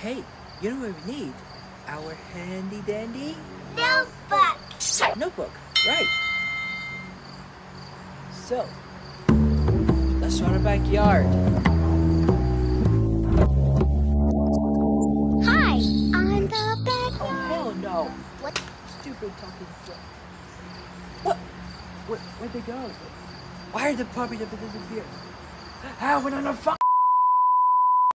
Hey, you know what we need? Our handy dandy Notebook. notebook, right? So, let's draw the backyard. Hi, on the backyard. Oh, hell no. What? Stupid talking shit. What? Where'd they go? Why did the puppy never disappear? How went on the phone?